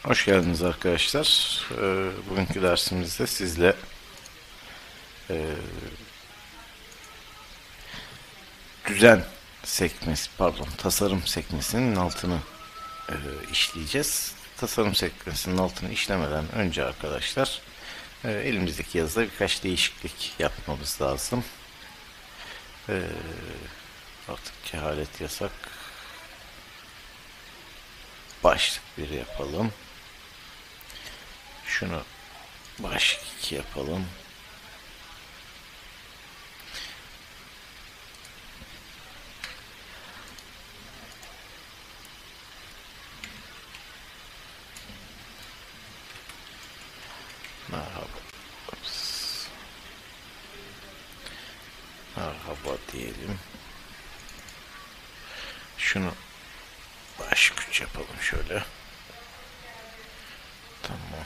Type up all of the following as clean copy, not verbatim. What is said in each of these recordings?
Hoş geldiniz arkadaşlar. Bugünkü dersimizde sizle düzen sekmesi, tasarım sekmesinin altını işleyeceğiz. Tasarım sekmesinin altını işlemeden önce arkadaşlar elimizdeki yazıda birkaç değişiklik yapmamız lazım. Artık cehalet yasak. Başlık 1 yapalım. Şunu başlık 2 yapalım. Merhaba. Ups. Merhaba diyelim. Şunu başlık 3 yapalım şöyle. Tamam.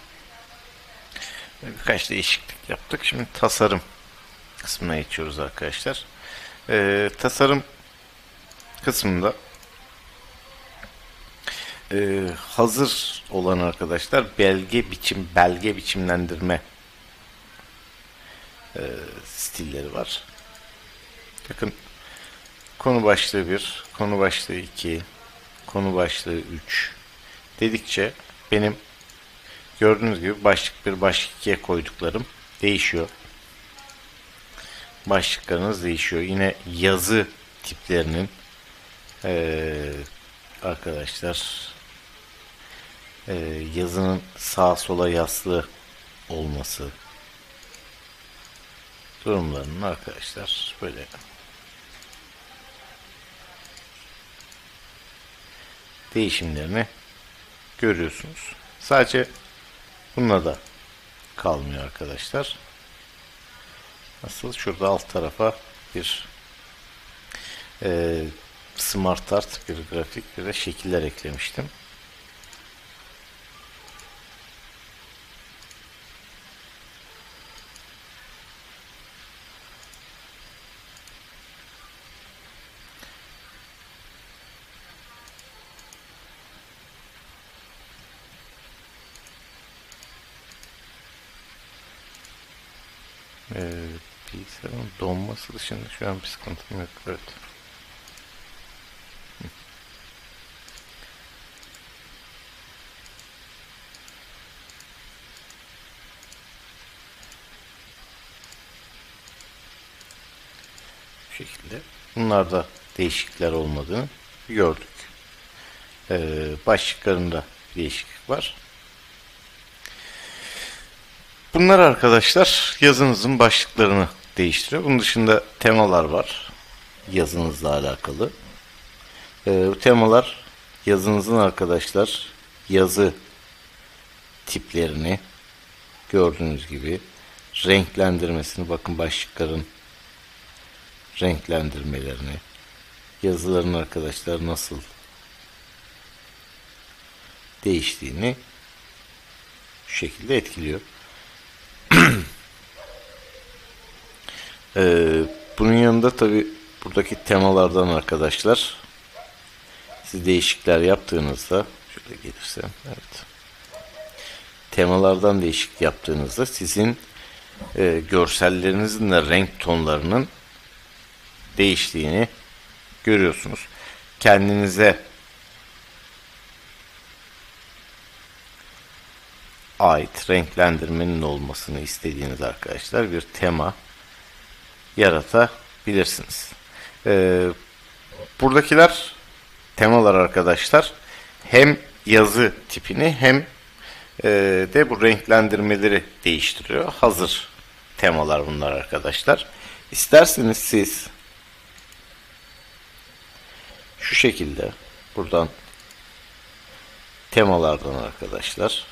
Birkaç değişiklik yaptık. Şimdi tasarım kısmına geçiyoruz arkadaşlar. Tasarım kısmında hazır olan arkadaşlar belge biçimlendirme stilleri var. Bakın konu başlığı 1, konu başlığı 2, konu başlığı 3 dedikçe benim gördüğünüz gibi başlık 1, başlık 2'ye koyduklarım değişiyor. Başlıklarınız değişiyor. Yine yazı tiplerinin arkadaşlar yazının sağa sola yaslı olması durumlarının arkadaşlar böyle değişimlerini görüyorsunuz. Sadece bununla da kalmıyor arkadaşlar. Nasıl? Şurada alt tarafa bir Smart Art, bir grafik, bir de şekiller eklemiştim. Bilgisayarın donması dışında şu an bir sıkıntım yok. Evet. Bu şekilde. Bunlarda değişiklikler olmadığını gördük. Başlıklarında değişiklik var. Bunlar arkadaşlar yazınızın başlıklarını değiştiriyor. Bunun dışında temalar var. Yazınızla alakalı. Bu temalar yazınızın arkadaşlar yazı tiplerini gördüğünüz gibi renklendirmesini, bakın başlıkların renklendirmelerini, yazıların arkadaşlar nasıl değiştiğini şu şekilde etkiliyor. Bunun yanında tabi buradaki temalardan arkadaşlar siz değişiklikler yaptığınızda şöyle gelirse evet, temalardan değişiklik yaptığınızda sizin görsellerinizin de renk tonlarının değiştiğini görüyorsunuz. Kendinize ait renklendirmenin olmasını istediğiniz arkadaşlar bir tema yaratabilirsiniz. Buradakiler temalar arkadaşlar hem yazı tipini hem de bu renklendirmeleri değiştiriyor. Hazır temalar bunlar arkadaşlar. İsterseniz siz şu şekilde buradan temalardan arkadaşlar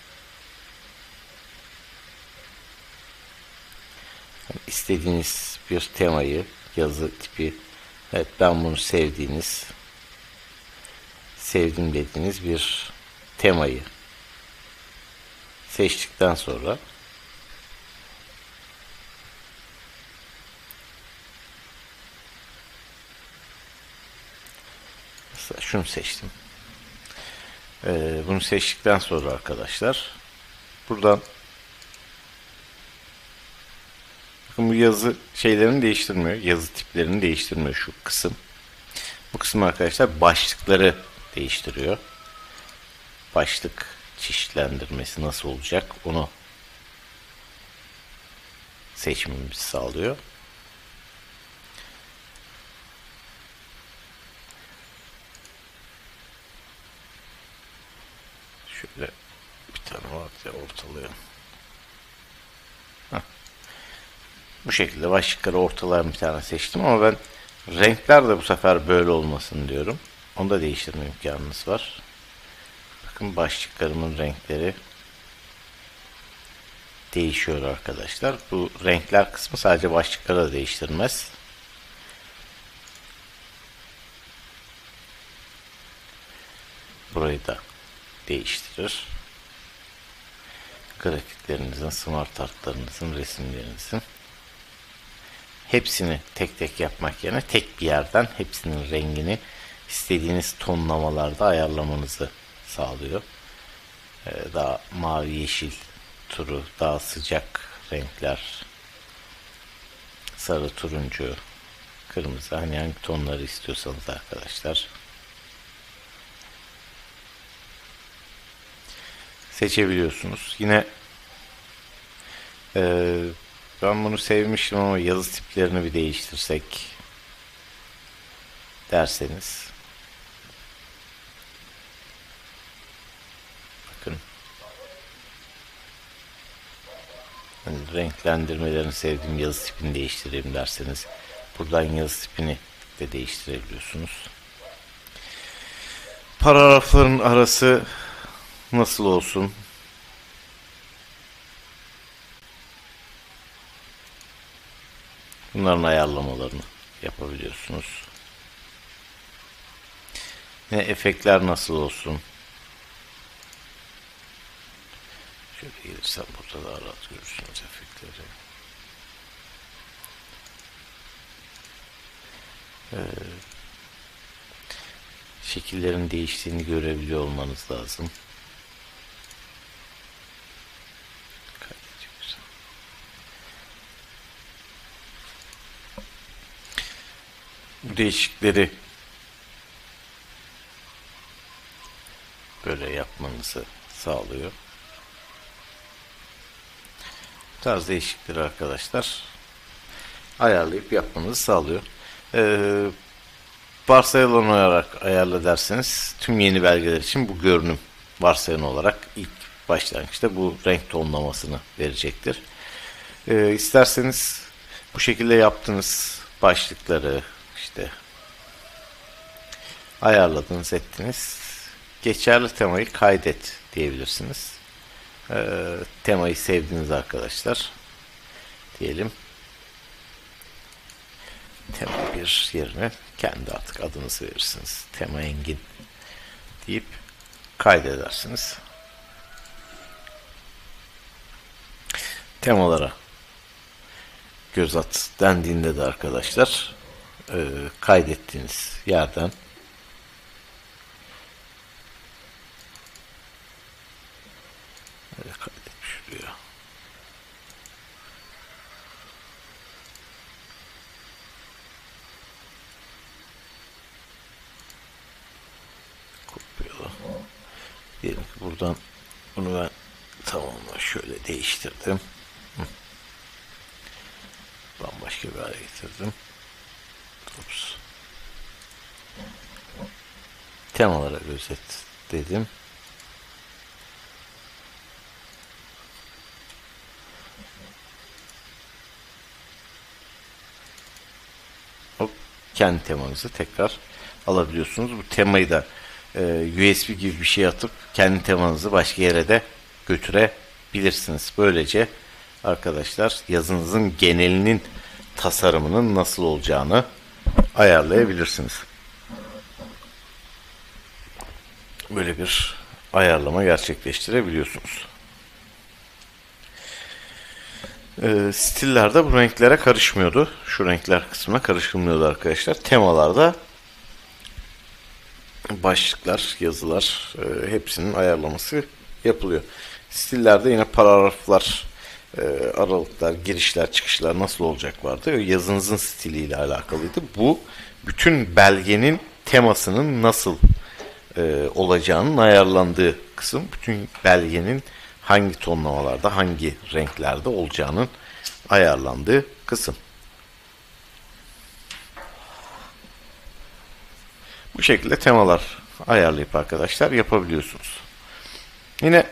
istediğiniz bir temayı, yazı tipi, evet ben bunu sevdim dediğiniz bir temayı seçtikten sonra mesela şunu seçtim. Bunu seçtikten sonra arkadaşlar buradan bakın bu yazı şeylerini değiştirmiyor. Yazı tiplerini değiştirmiyor şu kısım. Bu kısım arkadaşlar başlıkları değiştiriyor. Başlık çeşitlendirmesi nasıl olacak onu seçmemizi sağlıyor. Şöyle bir tane var ya ortalayalım. Bu şekilde başlıkları ortalayan bir tane seçtim ama ben renkler de bu sefer böyle olmasın diyorum. Onu da değiştirme imkanınız var. Bakın başlıklarımın renkleri değişiyor arkadaşlar. Bu renkler kısmı sadece başlıkları da değiştirmez. Burayı da değiştirir. Grafiklerinizin, smart artlarınızın, resimlerinizin hepsini tek tek yapmak yerine tek bir yerden hepsinin rengini istediğiniz tonlamalarda ayarlamanızı sağlıyor. Daha mavi, yeşil turu, daha sıcak renkler, sarı, turuncu, kırmızı, hani hangi tonları istiyorsanız arkadaşlar seçebiliyorsunuz. Yine ben bunu sevmiştim ama yazı tiplerini bir değiştirsek derseniz bakın hani renklendirmelerini sevdiğim yazı tipini değiştireyim derseniz buradan yazı tipini de değiştirebiliyorsunuz. Paragrafların arası nasıl olsun? Bunların ayarlamalarını yapabiliyorsunuz. Yine efektler nasıl olsun? Şöyle gelirsem burada daha rahat görürsünüz efektleri. Şekillerin değiştiğini görebiliyor olmanız lazım. Bu değişikleri böyle yapmanızı sağlıyor. Bu tarz değişiklikleri arkadaşlar ayarlayıp yapmanızı sağlıyor. Varsayılan olarak ayarla derseniz tüm yeni belgeler için bu görünüm varsayılan olarak ilk başlangıçta bu renk tonlamasını verecektir. İsterseniz bu şekilde yaptığınız başlıkları işte ayarladınız, ettiniz. Geçerli temayı kaydet diyebilirsiniz. Temayı sevdiğiniz arkadaşlar diyelim. Tema 1 yerine kendi artık adınızı verirsiniz. Tema Engin deyip kaydedersiniz. Temalara göz at dendiğinde de arkadaşlar kaydettiğiniz yerden kaydetmiş diyor. Kopyala. Diyelim ki buradan bunu ben tamamla şöyle değiştirdim. Bambaşka bir hale getirdim. Ups. Temalara göz et dedim. Hop, kendi temanızı tekrar alabiliyorsunuz. Bu temayı da USB gibi bir şey atıp kendi temanızı başka yere de götürebilirsiniz. Böylece arkadaşlar yazınızın genelinin tasarımının nasıl olacağını ayarlayabilirsiniz. Böyle bir ayarlama gerçekleştirebiliyorsunuz. Stillerde bu renklere karışmıyordu. Şu renkler kısmına karışılmıyordu arkadaşlar. Temalarda başlıklar, yazılar, hepsinin ayarlaması yapılıyor. Stillerde yine paragraflar, aralıklar, girişler, çıkışlar nasıl olacak vardı. Yazınızın stiliyle alakalıydı. Bu bütün belgenin temasının nasıl olacağının ayarlandığı kısım. Bütün belgenin hangi tonlamalarda, hangi renklerde olacağının ayarlandığı kısım. Bu şekilde temalar ayarlayıp arkadaşlar yapabiliyorsunuz. Yine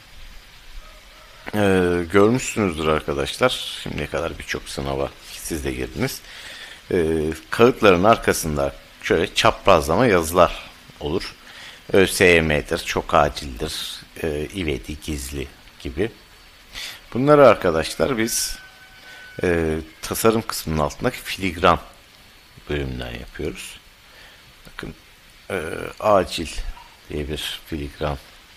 görmüşsünüzdür arkadaşlar. Şimdiye kadar birçok sınava siz de girdiniz. Kağıtların arkasında şöyle çaprazlama yazılar olur. ÖSYM'dir, çok acildir, ivedi, gizli gibi. Bunları arkadaşlar biz tasarım kısmının altındaki filigran bölümünden yapıyoruz. Bakın acil diye bir filigran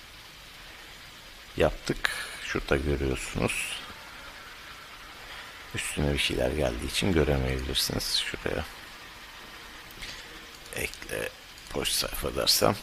yaptık. Şurada görüyorsunuz. Üstüne bir şeyler geldiği için göremeyebilirsiniz. Şuraya ekle boş sayfa dersem.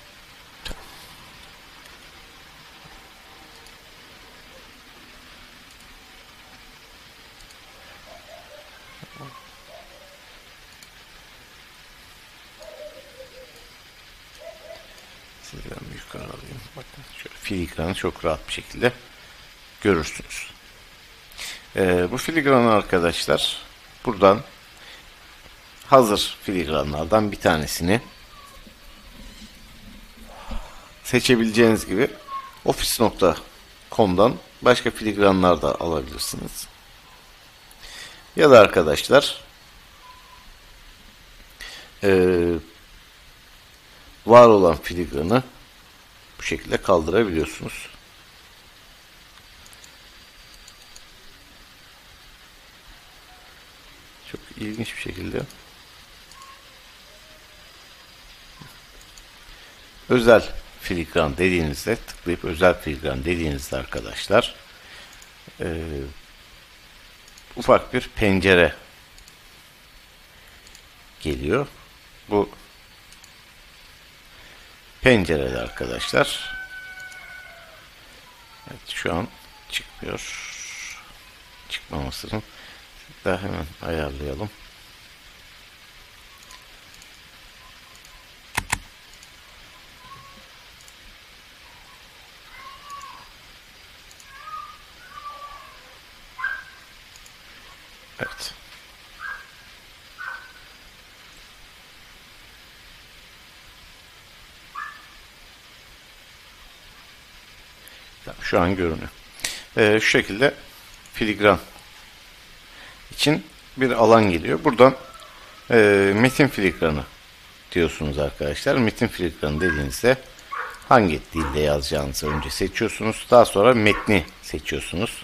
Sizden bir yukarı alayım. Bakın şöyle filigranı çok rahat bir şekilde görürsünüz. Bu filigranı arkadaşlar buradan hazır filigranlardan bir tanesini seçebileceğiniz gibi office.com'dan başka filigranlar da alabilirsiniz. Ya da arkadaşlar var olan filigranı bu şekilde kaldırabiliyorsunuz. Çok ilginç bir şekilde özel filigran dediğinizde, tıklayıp özel filigran dediğinizde arkadaşlar ufak bir pencere geliyor. Bu pencerede arkadaşlar evet, şu an çıkmıyor. Çıkmamasını daha hemen ayarlayalım. Evet. Tamam, şu an görünüyor. Şu şekilde filigran için bir alan geliyor. Buradan metin filigranı diyorsunuz arkadaşlar. Metin filigranı dediğinizde hangi dilde yazacağınızı önce seçiyorsunuz. Daha sonra metni seçiyorsunuz.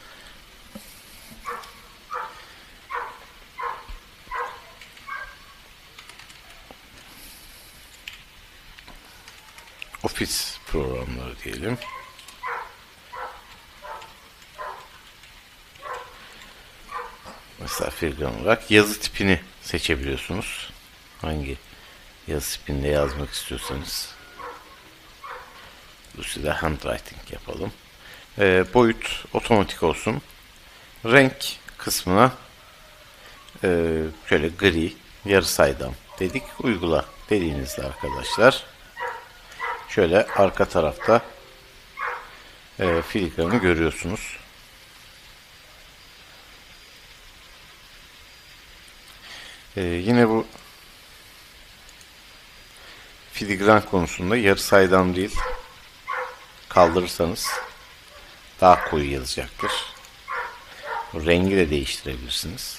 Office programları diyelim. Mesela filigran olarak yazı tipini seçebiliyorsunuz. Hangi yazı tipinde yazmak istiyorsanız. Dolayısıyla handwriting yapalım. Boyut otomatik olsun. Renk kısmına şöyle gri, yarı saydam dedik. Uygula dediğinizde arkadaşlar şöyle arka tarafta filigranı görüyorsunuz. Yine bu filigran konusunda yarı saydam değil, kaldırırsanız daha koyu yazacaktır. Rengi de değiştirebilirsiniz.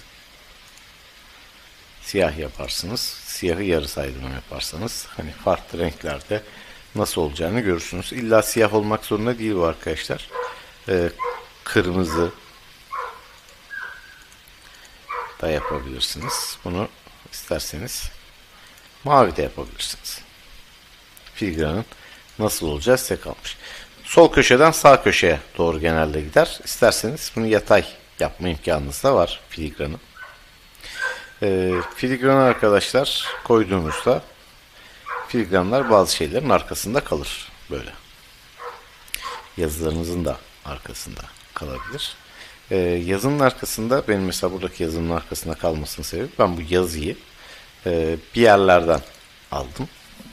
Siyah yaparsınız. Siyahı yarı saydam yaparsanız hani farklı renklerde nasıl olacağını görürsünüz. İlla siyah olmak zorunda değil bu arkadaşlar. Kırmızı da yapabilirsiniz. Bunu isterseniz mavi de yapabilirsiniz. Filigranın nasıl olacağı size kalmış. Sol köşeden sağ köşeye doğru genelde gider. İsterseniz bunu yatay yapma imkanınız da var filigranı. Filigranı arkadaşlar koyduğunuzda Filigranlar bazı şeylerin arkasında kalır. Böyle. Yazılarınızın da arkasında kalabilir. Yazının arkasında, benim mesela buradaki yazının arkasında kalmasının sebebi, ben bu yazıyı bir yerlerden aldım.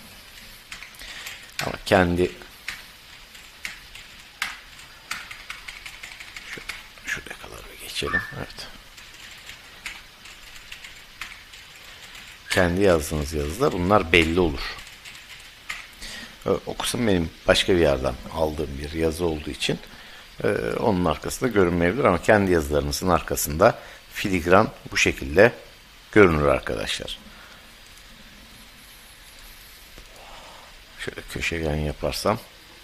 Ama kendi şuraya kadar bir geçelim. Evet. Kendi yazdığınız yazıda bunlar belli olur. O kısım benim başka bir yerden aldığım bir yazı olduğu için onun arkasında görünmeyebilir, ama kendi yazılarınızın arkasında filigran bu şekilde görünür arkadaşlar. Şöyle köşegen yaparsam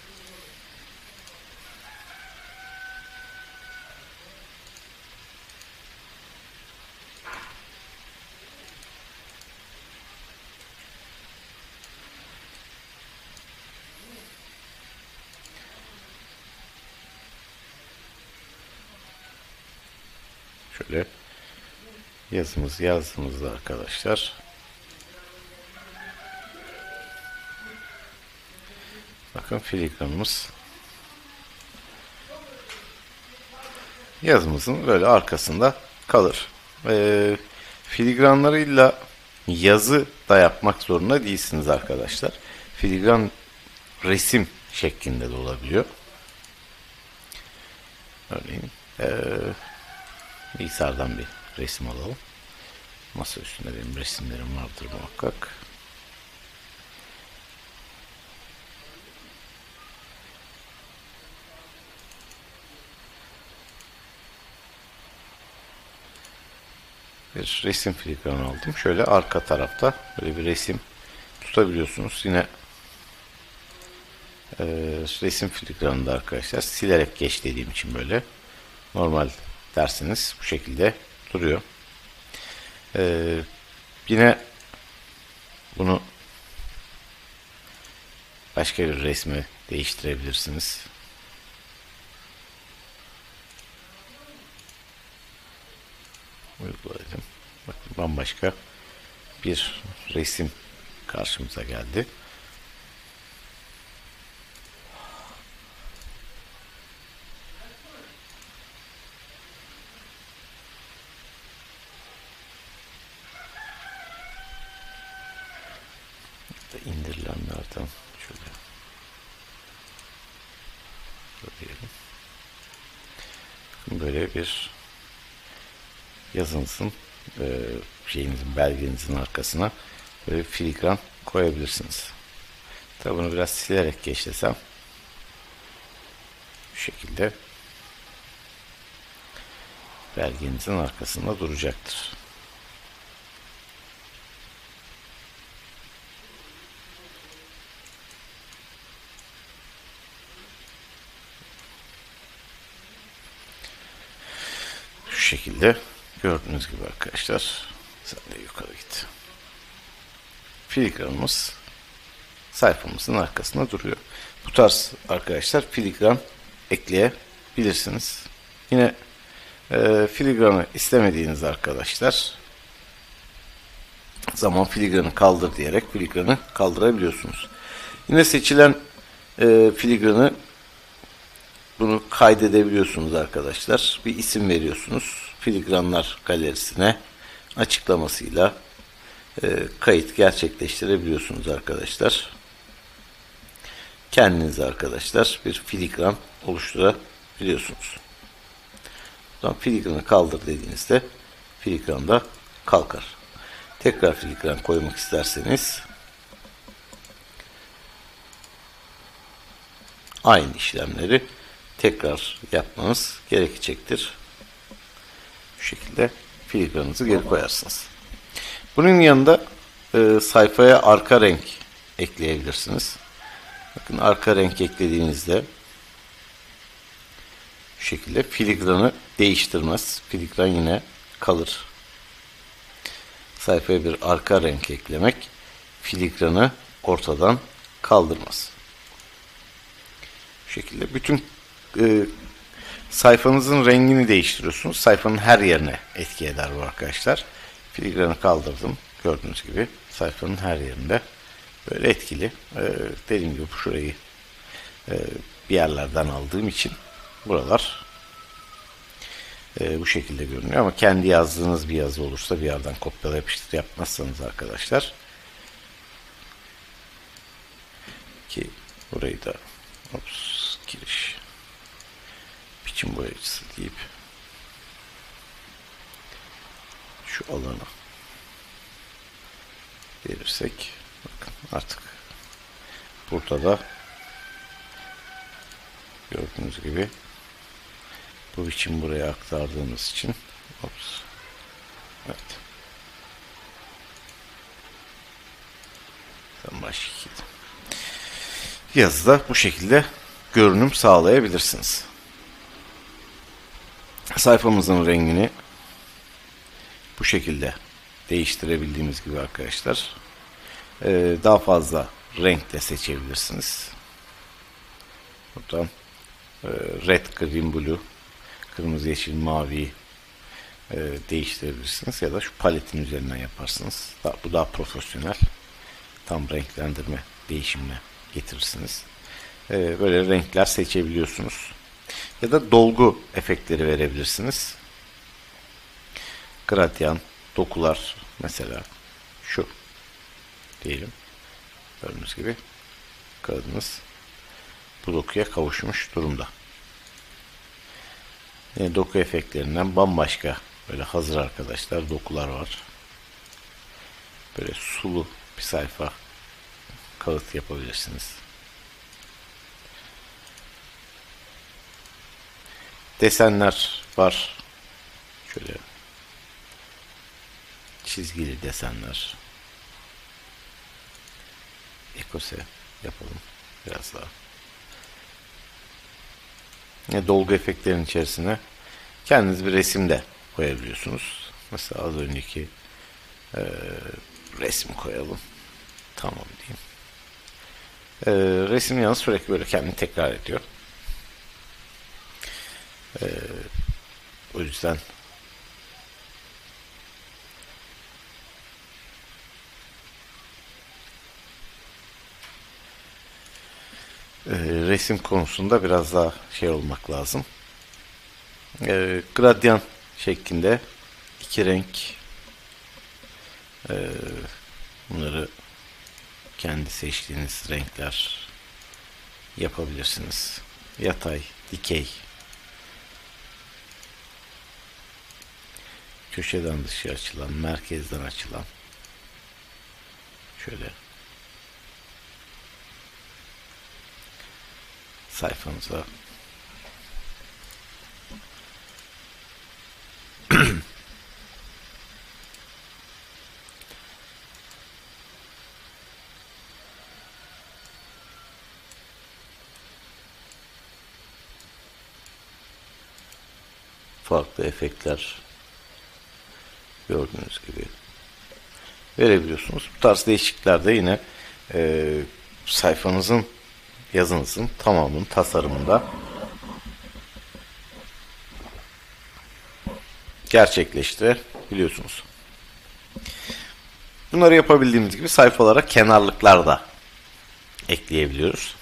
şöyle yazımızı yazdığımızda arkadaşlar, bakın filigranımız yazımızın böyle arkasında kalır. Filigranları illa yazı da yapmak zorunda değilsiniz arkadaşlar. Filigran resim şeklinde de olabiliyor. Örneğin bilgisayardan bir resim alalım. Masa üstünde benim resimlerim vardır muhakkak. Bir resim filigranı aldım. Şöyle arka tarafta böyle bir resim tutabiliyorsunuz. Yine resim filigranında arkadaşlar silerek geç dediğim için böyle normal dersiniz bu şekilde duruyor. Yine bunu başka bir resme değiştirebilirsiniz. Uyguladım. Bakın bambaşka bir resim karşımıza geldi. İndirilenlerden şöyle diyelim. Böyle bir yazınızın şeyinizin, belgenizin arkasına böyle bir filigran koyabilirsiniz. Tabi bunu biraz silerek geçsem bu şekilde belgenizin arkasında duracaktır. Şu şekilde gördüğünüz gibi arkadaşlar, sen de yukarı git. Filigranımız sayfamızın arkasında duruyor. Bu tarz arkadaşlar filigran ekleyebilirsiniz. Yine filigranı istemediğiniz arkadaşlar zaman filigranı kaldır diyerek filigranı kaldırabiliyorsunuz. Yine seçilen filigranı bunu kaydedebiliyorsunuz arkadaşlar. Bir isim veriyorsunuz. Filigranlar galerisine açıklamasıyla kayıt gerçekleştirebiliyorsunuz arkadaşlar. Kendiniz arkadaşlar bir filigran oluşturabiliyorsunuz. Filigranı kaldır dediğinizde filigran da kalkar. Tekrar filigran koymak isterseniz aynı işlemleri tekrar yapmanız gerekecektir. Bu şekilde filigranınızı geri koyarsınız. Bunun yanında sayfaya arka renk ekleyebilirsiniz. Bakın arka renk eklediğinizde bu şekilde filigranı değiştirmez. Filigran yine kalır. Sayfaya bir arka renk eklemek filigranı ortadan kaldırmaz. Bu şekilde bütün sayfanızın rengini değiştiriyorsunuz. Sayfanın her yerine etki eder bu arkadaşlar. Filigranı kaldırdım. Gördüğünüz gibi sayfanın her yerinde böyle etkili. Dediğim gibi şurayı bir yerlerden aldığım için buralar bu şekilde görünüyor. Ama kendi yazdığınız bir yazı olursa bir yerden kopyala yapıştır yapmazsanız arkadaşlar, ki burayı da giriş biçim boyacısı deyip şu alana verirsek, bakın artık burada da gördüğünüz gibi bu biçim buraya aktardığımız için evet. Başka yazıda bu şekilde görünüm sağlayabilirsiniz. Sayfamızın rengini bu şekilde değiştirebildiğimiz gibi arkadaşlar, daha fazla renk de seçebilirsiniz. Buradan red, green, blue, kırmızı, yeşil, mavi değiştirebilirsiniz ya da şu paletin üzerinden yaparsınız. Bu daha profesyonel. Tam renklendirme değişimine getirirsiniz. Böyle renkler seçebiliyorsunuz. Ya da dolgu efektleri verebilirsiniz. Gradyan, dokular mesela şu diyelim. Gördüğünüz gibi kağıdınız bu dokuya kavuşmuş durumda. Doku efektlerinden bambaşka böyle hazır arkadaşlar dokular var. Böyle sulu bir sayfa kağıt yapabilirsiniz. Desenler var. Şöyle çizgili desenler. Ekose yapalım biraz daha. Dolgu efektlerin içerisine kendiniz bir resim de koyabiliyorsunuz. Mesela az önceki resim koyalım. Tamam diyeyim. Resim yalnız sürekli böyle kendini tekrar ediyor. O yüzden resim konusunda biraz daha şey olmak lazım. Gradyan şeklinde iki renk, bunları kendi seçtiğiniz renkler yapabilirsiniz. Yatay, dikey, köşeden dışarı açılan, merkezden açılan, şöyle sayfanıza farklı efektler gördüğünüz gibi verebiliyorsunuz. Bu tarz değişiklikler de yine sayfanızın, yazınızın tamamının tasarımında gerçekleştirebiliyorsunuz. Bunları yapabildiğimiz gibi sayfalara kenarlıklar da ekleyebiliyoruz.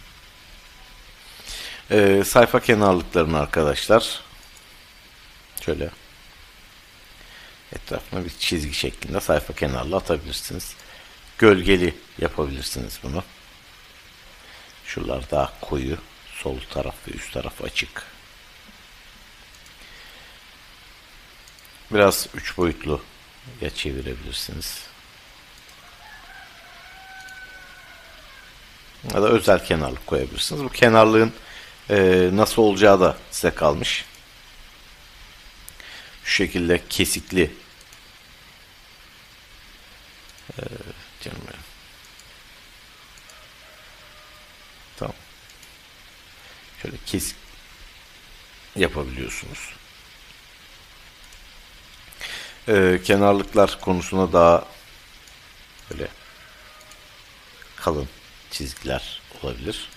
Sayfa kenarlıklarını arkadaşlar şöyle etrafına bir çizgi şeklinde sayfa kenarlı atabilirsiniz. Gölgeli yapabilirsiniz bunu. Şuralar daha koyu, sol taraf ve üst taraf açık. Biraz 3 boyutlu ya çevirebilirsiniz. Ya da özel kenarlık koyabilirsiniz. Bu kenarlığın nasıl olacağı da size kalmış. Şu şekilde kesikli canım benim. Tamam. Şöyle kesik yapabiliyorsunuz. Kenarlıklar konusuna daha böyle kalın çizgiler olabilir.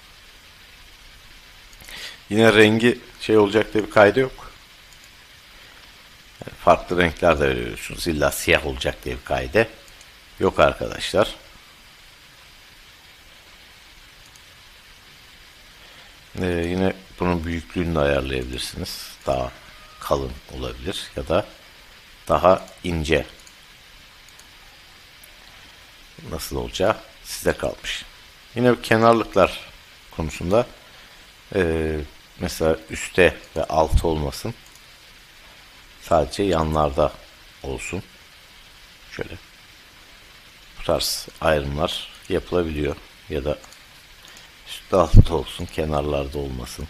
Yine rengi şey olacak diye bir kaydı yok. Yani farklı renkler de veriyorsunuz. İlla siyah olacak diye bir kaydı yok arkadaşlar. Yine bunun büyüklüğünü de ayarlayabilirsiniz. Daha kalın olabilir ya da daha ince. Nasıl olacağı size kalmış. Yine bu kenarlıklar konusunda mesela üstte ve altta olmasın. Sadece yanlarda olsun. Şöyle bu tarz ayrımlar yapılabiliyor. Ya da üstte altta olsun, kenarlarda olmasın.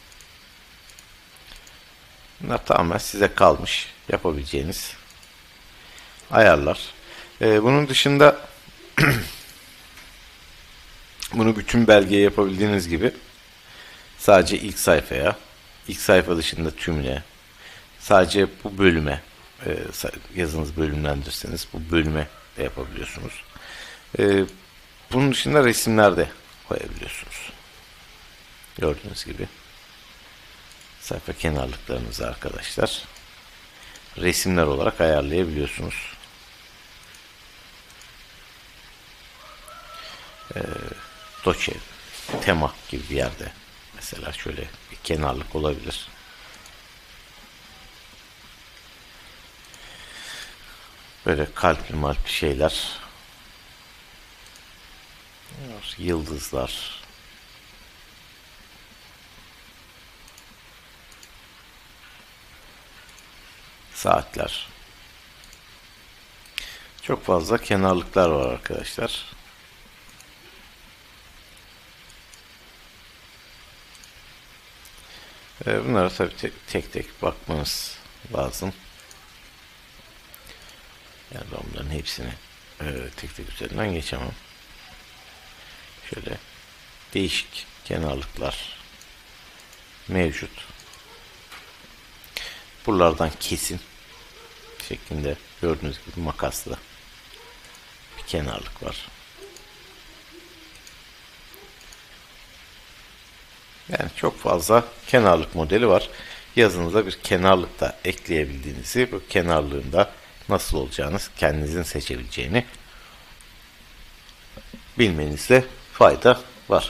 Bunlar tamamen size kalmış yapabileceğiniz ayarlar. Bunun dışında bunu bütün belgeye yapabildiğiniz gibi sadece ilk sayfaya, ilk sayfa dışında tümüne, sadece bu bölüme, yazınız bölümlendirseniz bu bölüme de yapabiliyorsunuz. Bunun dışında resimler de koyabiliyorsunuz. Gördüğünüz gibi sayfa kenarlıklarınızı arkadaşlar resimler olarak ayarlayabiliyorsunuz. Doçe, tema gibi bir yerde mesela şöyle bir kenarlık olabilir. Böyle kalpli malpli şeyler, yıldızlar, saatler. Çok fazla kenarlıklar var arkadaşlar. Bunlara tabii tek tek bakmanız lazım. Yani ben bunların hepsini tek tek üzerinden geçemem. Şöyle değişik kenarlıklar mevcut. Buralardan kesin şeklinde gördüğünüz gibi makasla bir kenarlık var. Yani çok fazla kenarlık modeli var. Yazınıza bir kenarlık da ekleyebildiğinizi, bu kenarlığın da nasıl olacağını, kendinizin seçebileceğini bilmenizde fayda var.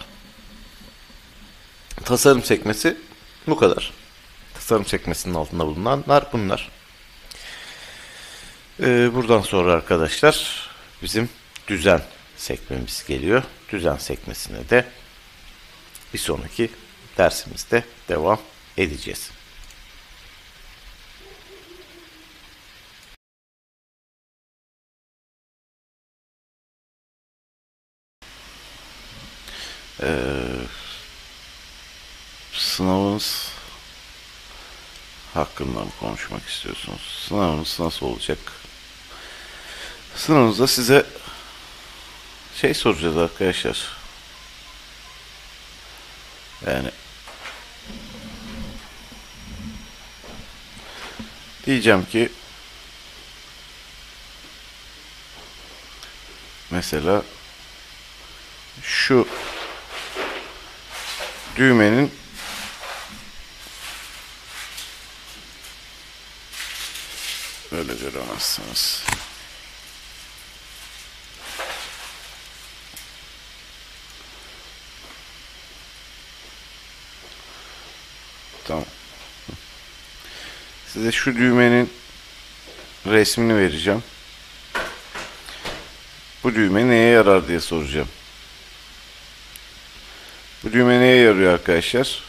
Tasarım sekmesi bu kadar. Tasarım sekmesinin altında bulunanlar bunlar. Buradan sonra arkadaşlar bizim düzen sekmemiz geliyor. Düzen sekmesine de bir sonraki dersimizde devam edeceğiz. Sınavınız hakkında mı konuşmak istiyorsunuz? Sınavınız nasıl olacak? Sınavınızda size şey soracağız arkadaşlar. Yani diyeceğim ki mesela şu düğmenin böyle göremezsiniz. Tamam. Size şu düğmenin resmini vereceğim. Bu düğme neye yarar diye soracağım. Bu düğme neye yarıyor arkadaşlar?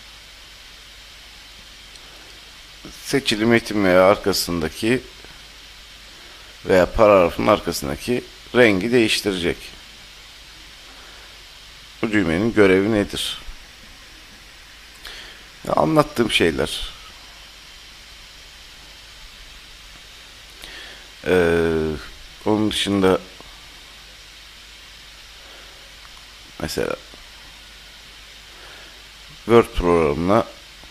Seçili metin veya arkasındaki veya paragrafın arkasındaki rengi değiştirecek. Bu düğmenin görevi nedir? Ya anlattığım şeyler. Onun dışında mesela Word programına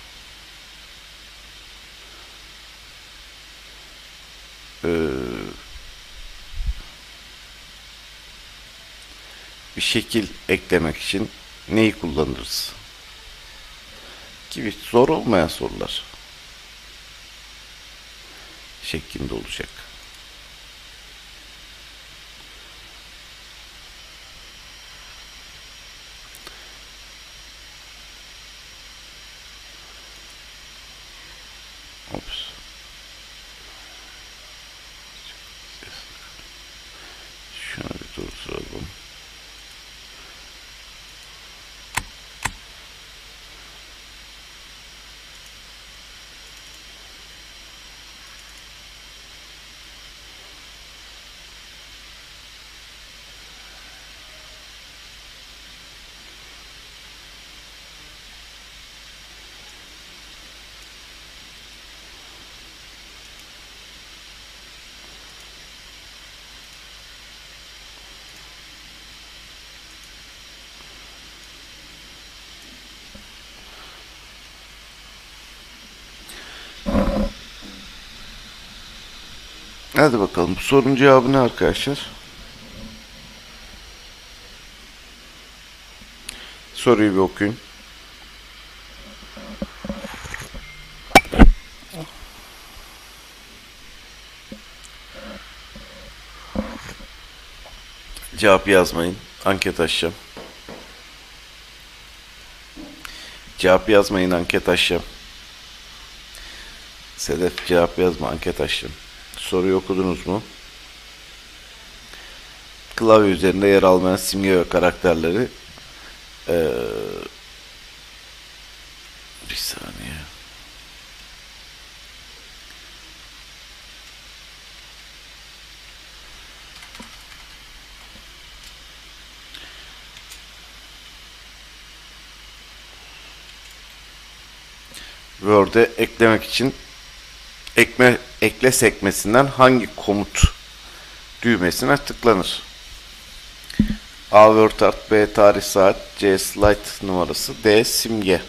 bir şekil eklemek için neyi kullanırız? Gibi zor olmayan sorular şeklinde olacak. Hadi bakalım, bu sorunun cevabı ne arkadaşlar? Soruyu bir okuyun. Cevap yazmayın. Anket açacağım. Cevap yazmayın, anket açacağım. Sedef, cevap yazma, anket açacağım. Soruyu okudunuz mu? Klavye üzerinde yer almayan simge ve karakterleri bir saniye. Word'e eklemek için ekle sekmesinden hangi komut düğmesine tıklanır? A. Word Art, B. Tarih saat, C. Slide numarası, D. Simge.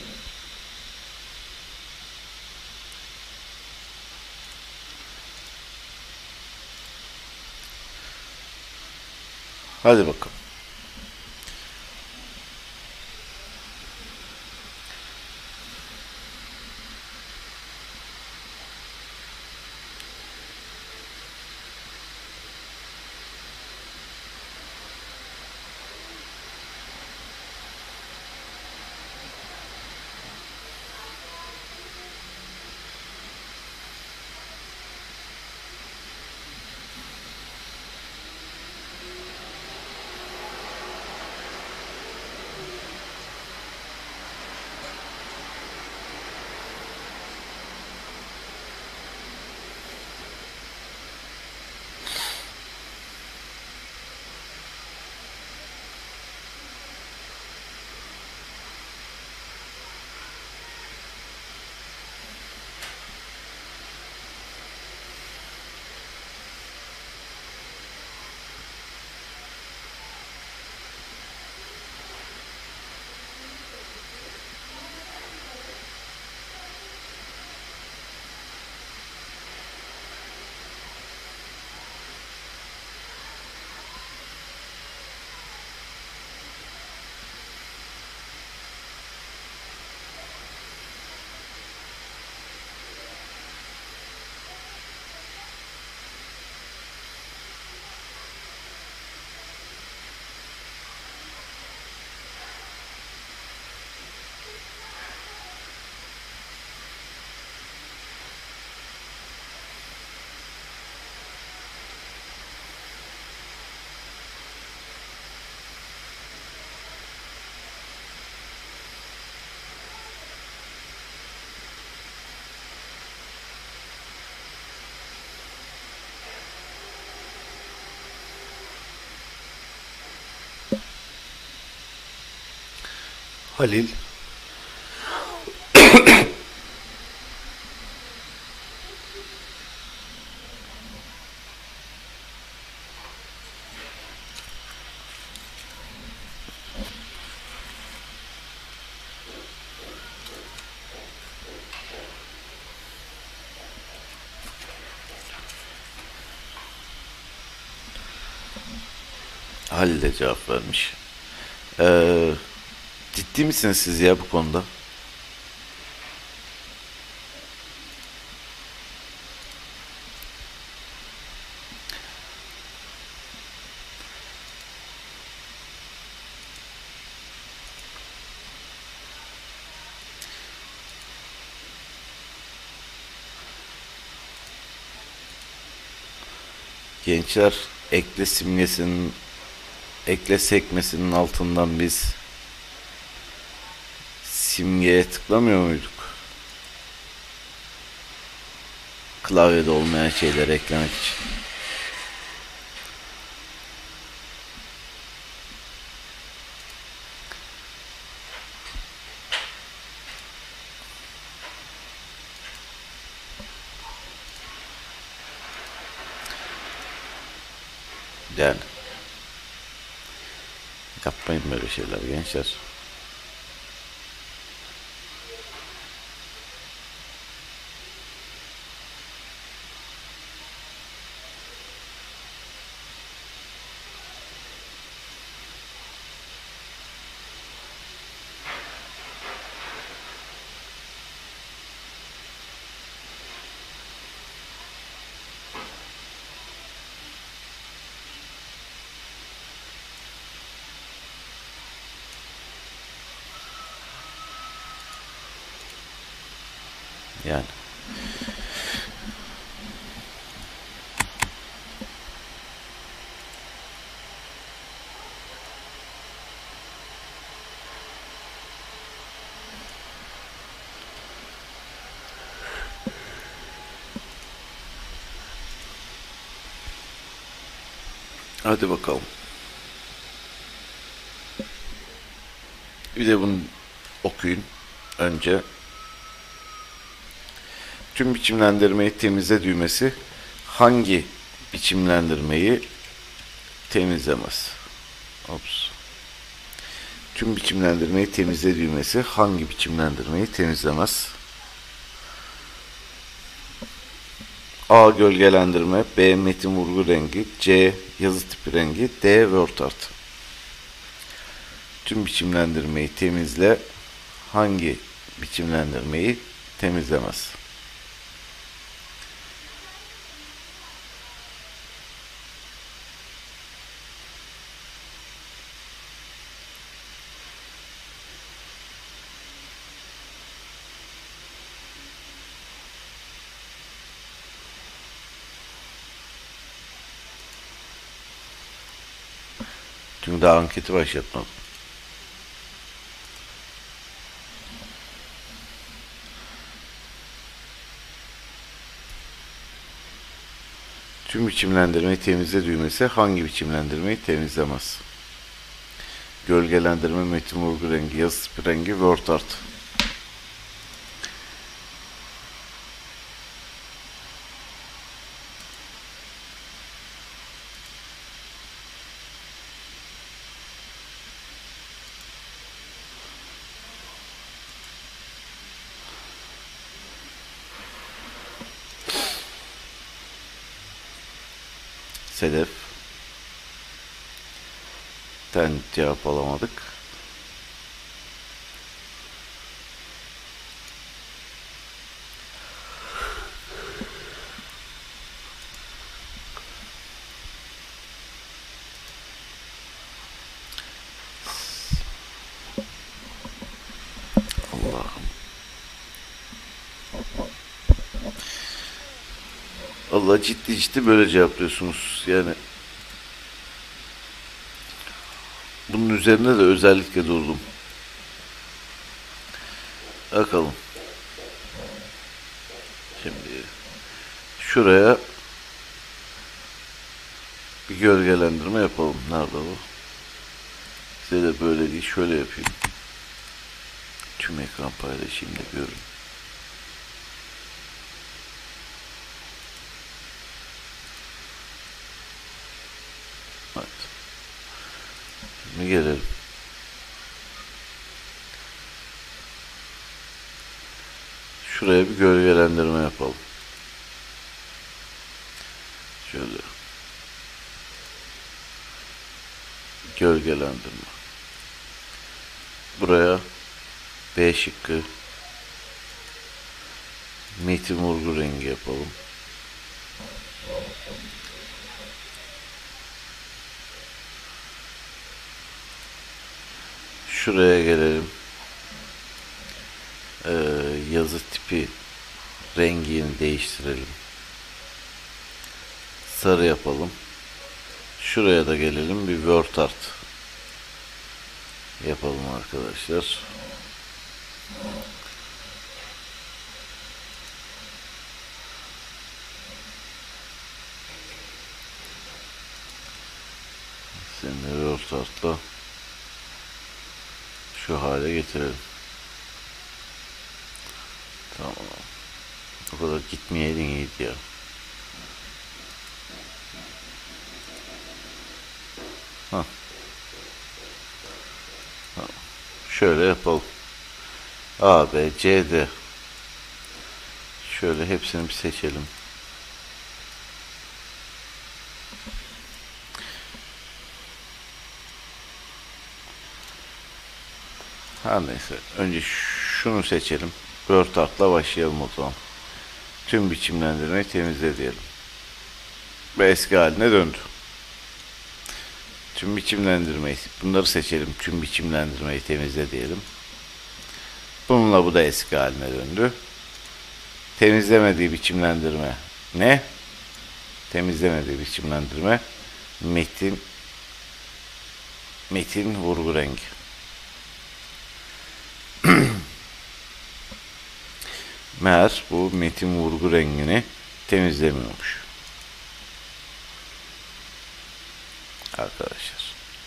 Hadi bakalım. Halil. Halil de cevap vermiş. Ciddi misiniz siz ya bu konuda? Gençler, ekle sekmesinin altından biz simgeye tıklamıyor muyduk? Klavyede olmayan şeyleri eklemek için. Yani yapmayın böyle şeyler gençler. Yani. Hadi bakalım. Bir de bunu okuyun önce. Tüm biçimlendirmeyi temizle düğmesi hangi biçimlendirmeyi temizlemez? Ops. Tüm biçimlendirmeyi temizle düğmesi hangi biçimlendirmeyi temizlemez? A. Gölgelendirme, B. Metin vurgu rengi, C. Yazı tipi rengi, D. Word art. Tüm biçimlendirmeyi temizle hangi biçimlendirmeyi temizlemez? Çünkü daha anketi başlatmadım. Tüm biçimlendirmeyi temizle düğmesi hangi biçimlendirmeyi temizlemez? Gölgelendirme, metin vurgu rengi, yazı tipi rengi, word art. Sedef. Cevap alamadık. Allah'ım. Allah ciddi böyle cevaplıyorsunuz. Yani bunun üzerine de özellikle durdum. Bakalım. Şimdi şuraya bir gölgelendirme yapalım. Nerede bu? Size de böyle değil. Şöyle yapayım. Tüm ekran paylaşayım da görün. Evet. Şimdi gelelim. Şuraya bir gölgelendirme yapalım. Şöyle. Gölgelendirme. Buraya B şıkkı metin vurgu rengi yapalım. Şuraya gelelim. Yazı tipi rengini değiştirelim. Sarı yapalım. Şuraya da gelelim. Bir word art yapalım arkadaşlar. Şimdi word art'la şu hale getirelim. Tamam. O kadar gitmeyeydin iyiydi ya. Hah. Tamam. Şöyle yapalım. A, B, C, D. Şöyle hepsini bir seçelim. Her neyse. Önce şunu seçelim. Word Art'la başlayalım o zaman. Tüm biçimlendirmeyi temizle diyelim. Ve eski haline döndü. Tüm biçimlendirmeyi. Bunları seçelim. Tüm biçimlendirmeyi temizle diyelim. Bununla bu da eski haline döndü. Temizlemediği biçimlendirme ne? Temizlemediği biçimlendirme metin vurgu rengi. Meğer bu metin vurgu rengini temizlemiyormuş. Arkadaşlar.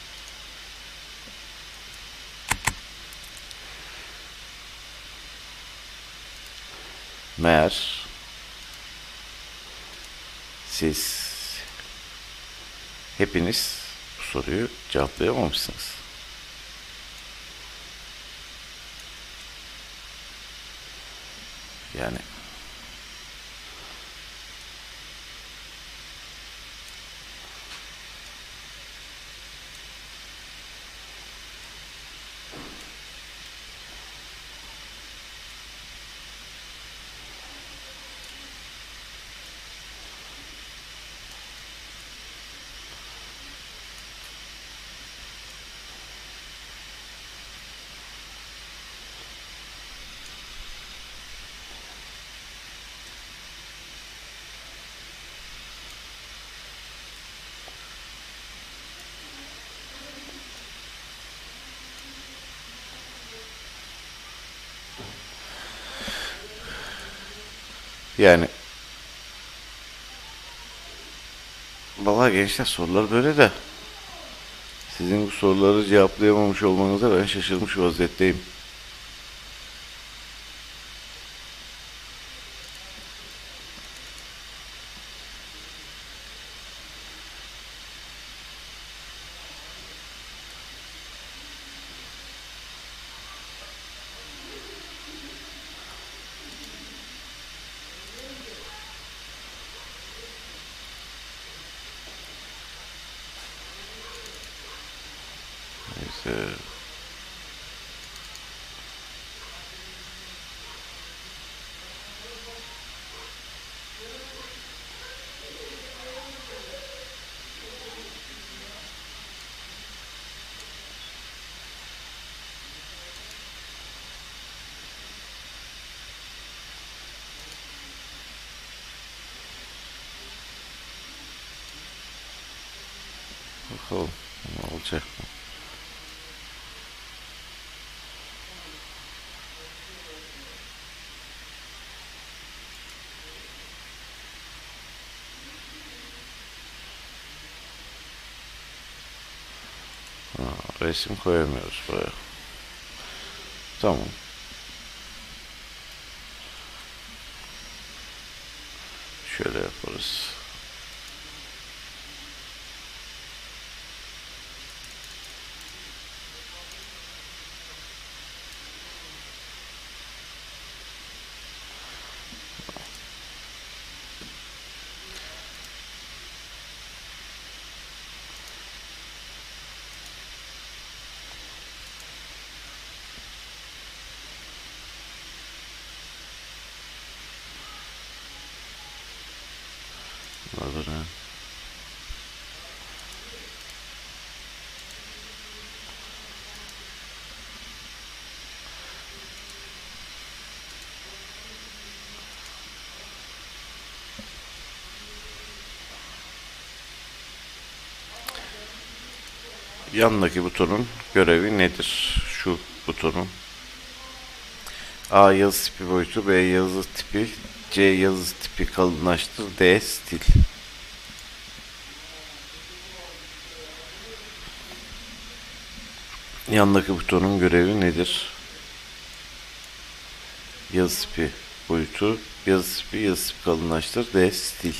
Meğer siz hepiniz bu soruyu cevaplayamamışsınız. Yani yani vallahi gençler, sorular böyle de sizin bu soruları cevaplayamamış olmanıza ben şaşırmış vaziyetteyim. Neyse. Bakalım ne olacak. Resim koyamıyoruz buraya. Tamam. Şöyle yaparız. Olur ha. Yanındaki butonun görevi nedir? Şu butonun A yazı tipi boyutu, B yazı tipi, C yazı tipi kalınlaştır, D stil. Yanındaki butonun görevi nedir? Yazı tipi boyutu, yazı tipi kalınlaştır, D stil.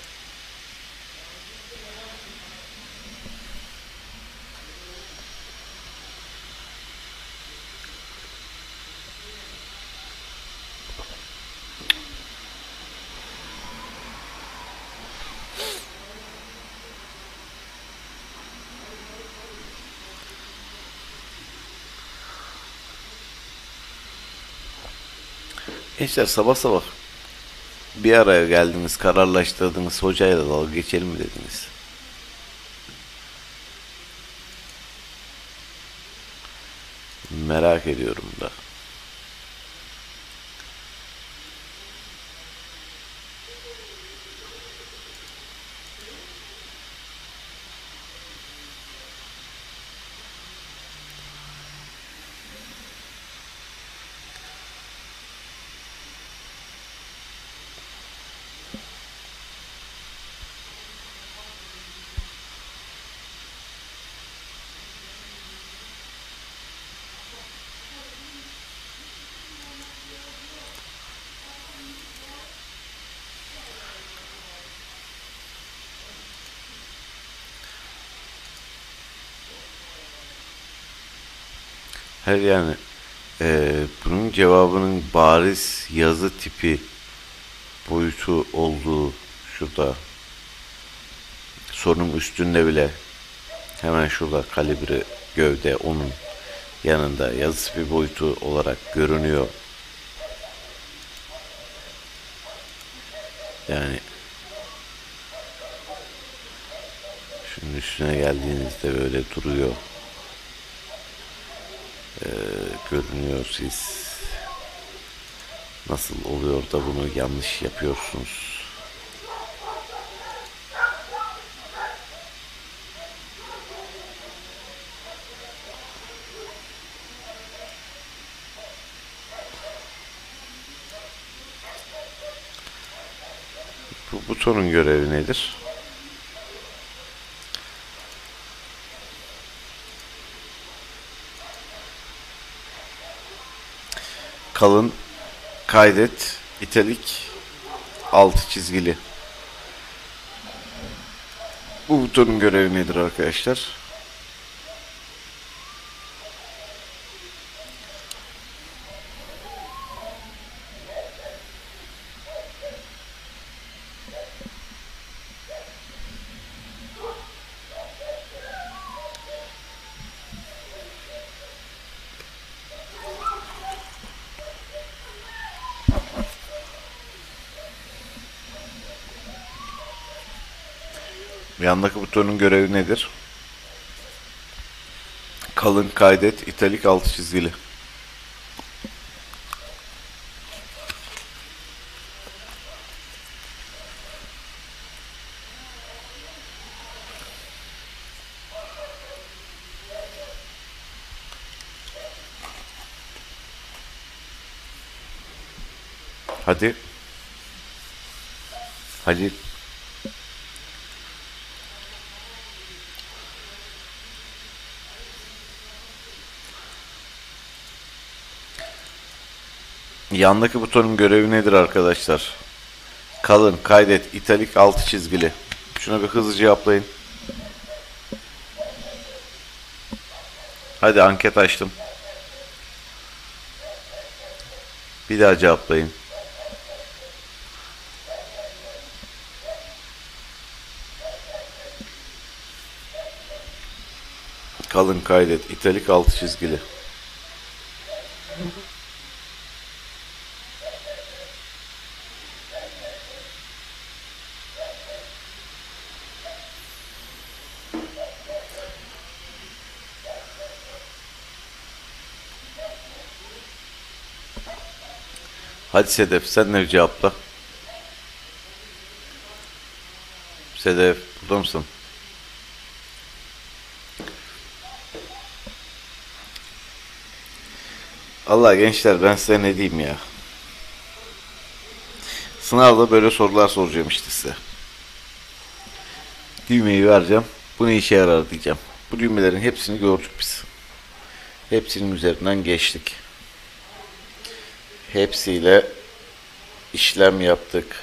Gençler, sabah sabah bir araya geldiniz, kararlaştırdınız, hocayla dalga geçelim mi dediniz? Merak ediyorum da. Her yani bunun cevabının bariz yazı tipi boyutu olduğu şurada sorunun üstünde bile hemen şurada kalibre gövde onun yanında yazı tipi boyutu olarak görünüyor. Yani şunun üstüne geldiğinizde böyle duruyor. Görünüyor. Siz nasıl oluyor da bunu yanlış yapıyorsunuz? Bu butonun görevi nedir? Kalın, kaydet, italik, altı çizgili. Bu butonun görevi nedir arkadaşlar? Yandaki butonun görevi nedir? Kalın, kaydet, italik, altı çizgili. Hadi. Hadi. Yandaki butonun görevi nedir arkadaşlar? Kalın, kaydet, italik, altı çizgili. Şuna bir hızlıca cevaplayın. Hadi anket açtım. Bir daha cevaplayın. Kalın, kaydet, italik, altı çizgili. Hadi Sedef, sen de cevapla. Sedef, burada mısın? Allah gençler, ben size ne diyeyim ya. Sınavda böyle sorular soracağım işte size. Düğmeyi vereceğim. Bu ne işe yarar diyeceğim. Bu düğmelerin hepsini gördük biz. Hepsinin üzerinden geçtik. Hepsiyle işlem yaptık.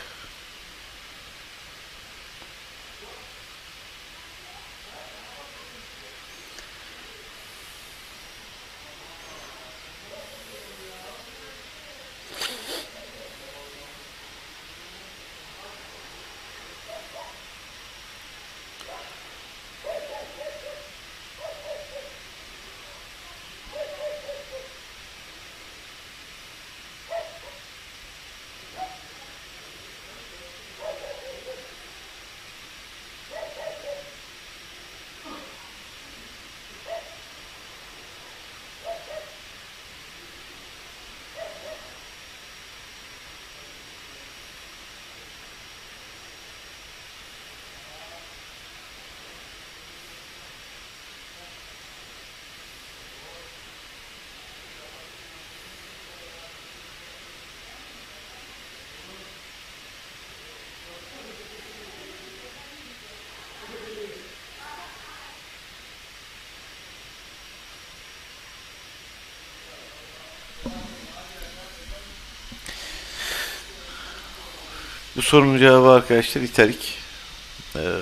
Bu sorunun cevabı arkadaşlar italik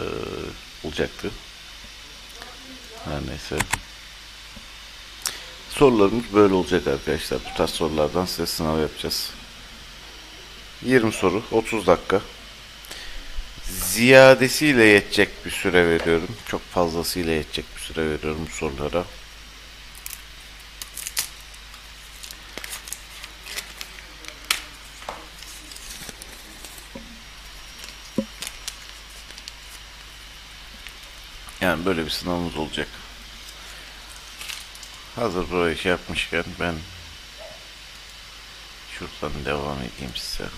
olacaktı. Her neyse. Sorularımız böyle olacak arkadaşlar. Bu tarz sorulardan size sınav yapacağız. 20 soru, 30 dakika. Ziyadesiyle yetecek bir süre veriyorum. Çok fazlasıyla yetecek bir süre veriyorum bu sorulara. Yani böyle bir sınavımız olacak. Hazır burayı şey yapmışken ben şuradan devam edeyim size.